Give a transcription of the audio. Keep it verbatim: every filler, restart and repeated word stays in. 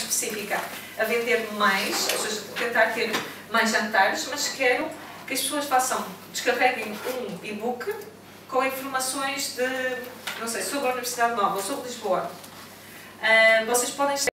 específica a vender mais, ou seja, tentar ter mais jantares, mas quero que as pessoas façam, descarreguem um e-book com informações de, não sei, sobre a Universidade Nova ou sobre Lisboa. Uh, vocês podem